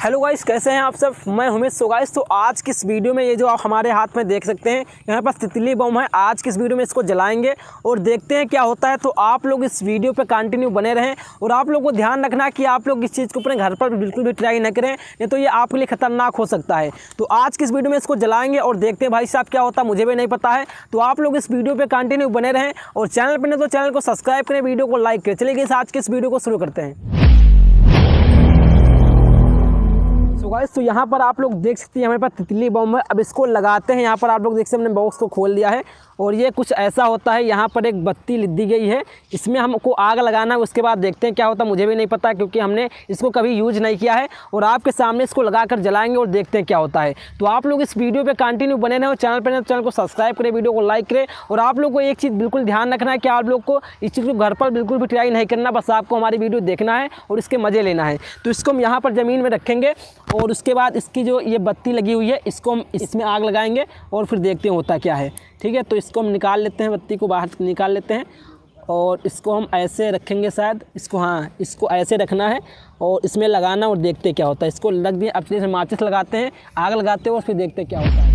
Hello guys, कैसे हैं आप सब। मैं उमेश। सो गाइस, तो आज की इस वीडियो में ये जो आप हमारे हाथ में देख सकते हैं, यहाँ पास तितली बम है। आज की इस वीडियो में इसको जलाएंगे और देखते हैं क्या होता है। तो आप लोग इस वीडियो पे कंटिन्यू बने रहें और आप लोग को ध्यान रखना कि आप लोग इस चीज़ को अपने घर पर बिल्कुल भी ट्राई न करें, नहीं तो ये आपके लिए खतरनाक हो सकता है। तो आज की इस वीडियो में इसको जलाएंगे और देखते हैं भाई साहब क्या होता है, मुझे भी नहीं पता है। तो आप लोग इस वीडियो पर कंटिन्यू बने रहें और चैनल पर नहीं तो चैनल को सब्सक्राइब करें, वीडियो को लाइक करें। चलिए आज की इस वीडियो को शुरू करते हैं। तो गाइस, तो यहाँ पर आप लोग देख सकते हैं हमारे पास तितली बम है। अब इसको लगाते हैं। यहाँ पर आप लोग देख सकते हैं, हमने बॉक्स को खोल दिया है और ये कुछ ऐसा होता है। यहाँ पर एक बत्ती दी गई है, इसमें हमको आग लगाना है। उसके बाद देखते हैं क्या होता है, मुझे भी नहीं पता क्योंकि हमने इसको कभी यूज नहीं किया है। और आपके सामने इसको लगाकर जलाएंगे और देखते हैं क्या होता है। तो आप लोग इस वीडियो पे कंटिन्यू बने रहें और चैनल पर चैनल को सब्सक्राइब करें, वीडियो को लाइक करें। और आप लोग को एक चीज़ बिल्कुल ध्यान रखना है कि आप लोग को इस चीज़ को घर पर बिल्कुल भी ट्राई नहीं करना, बस आपको हमारी वीडियो देखना है और इसके मज़े लेना है। तो इसको हम यहाँ पर ज़मीन में रखेंगे और उसके बाद इसकी जो ये बत्ती लगी हुई है इसको हम इसमें आग लगाएंगे और फिर देखते हैं होता क्या है। ठीक है, तो इसको हम निकाल लेते हैं, बत्ती को बाहर निकाल लेते हैं और इसको हम ऐसे रखेंगे शायद। इसको इसको ऐसे रखना है और इसमें लगाना और देखते हैं क्या होता है। इसको लग दिए, अपने से माचिस लगाते हैं, आग लगाते हैं और फिर देखते हैं क्या होता है।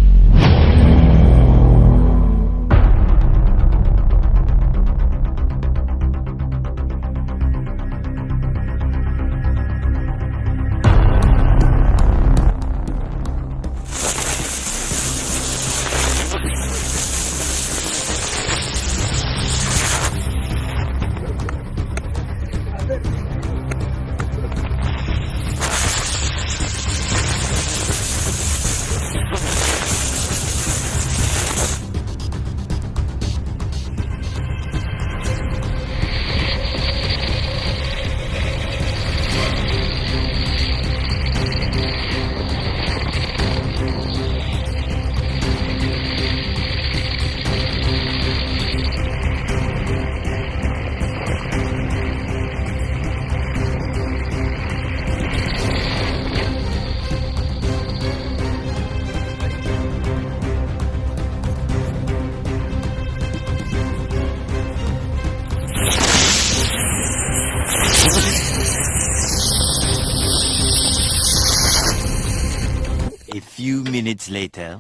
A few minutes later.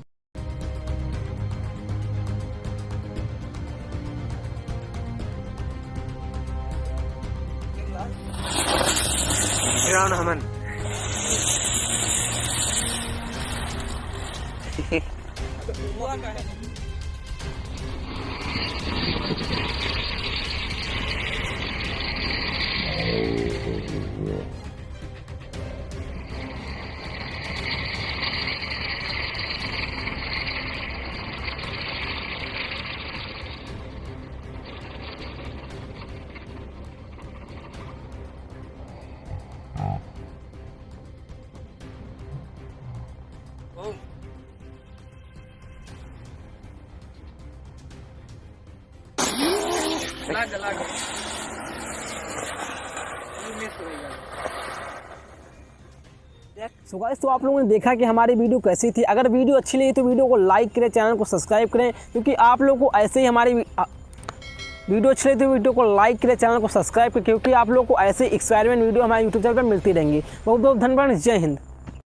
हमन जला गया। सो गाइस, तो आप लोगों ने देखा कि हमारी वीडियो कैसी थी। अगर वीडियो अच्छी लगी तो वीडियो को लाइक करें, चैनल को सब्सक्राइब करें, क्योंकि आप लोगों को ऐसे ही हमारी वीडियो अच्छी लगी तो वीडियो को लाइक करें, चैनल को सब्सक्राइब करें, क्योंकि आप लोगों को ऐसे एक्सपेरिमेंट वीडियो हमारे यूट्यूब चैनल पर मिलती रहेंगी। बहुत बहुत धन्यवाद। जय हिंद।